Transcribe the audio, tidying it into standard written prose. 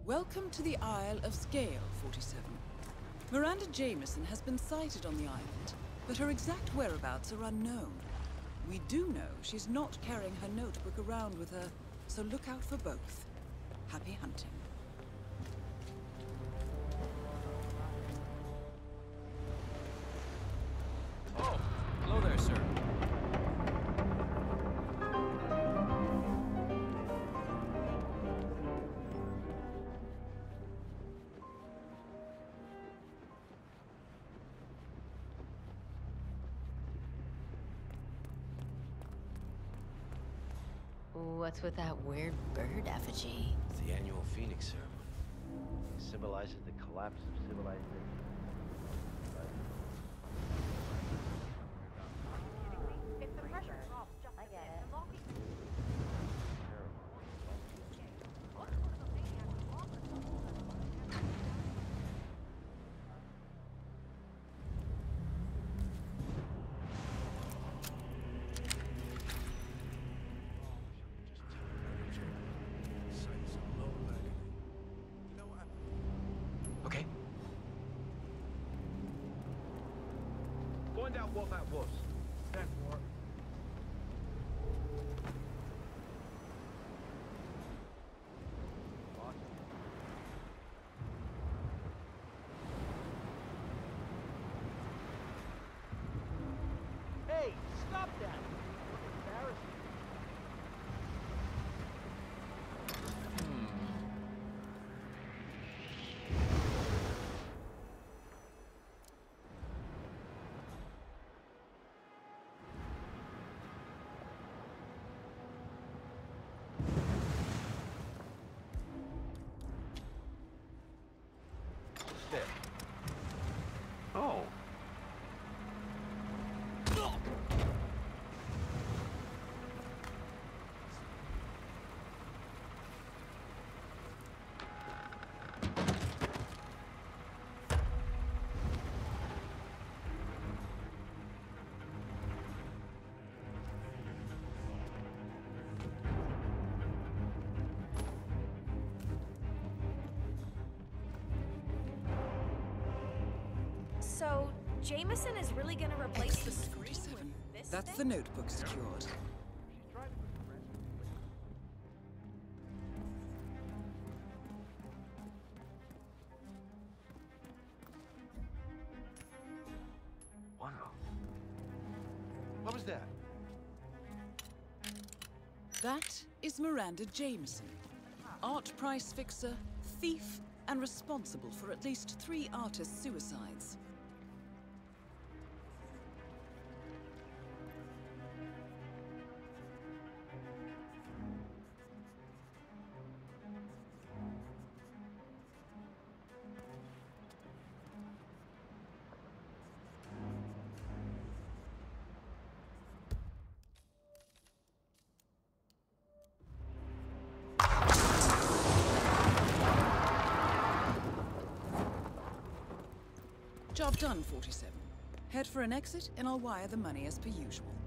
Welcome to the Isle of Scale, 47. Miranda Jameson has been sighted on the island, but her exact whereabouts are unknown. We do know she's not carrying her notebook around with her, so look out for both. Happy hunting. Oh, hello there, sir. What's with that weird bird effigy? It's the annual Phoenix ceremony. It symbolizes the collapse of civilization. If the pressure drops just I a get bit, it. the locking... Okay. Find out what that was. Stand for it. Hey, stop that! That's embarrassing. There. Oh. So, Jameson is really gonna replace the Excellent, screen 47. with this That's the thing? notebook secured. She's trying to progress. Wow. What was that? That is Miranda Jameson. Art price fixer, thief, and responsible for at least 3 artist suicides. Job done, 47. Head for an exit, and I'll wire the money as per usual.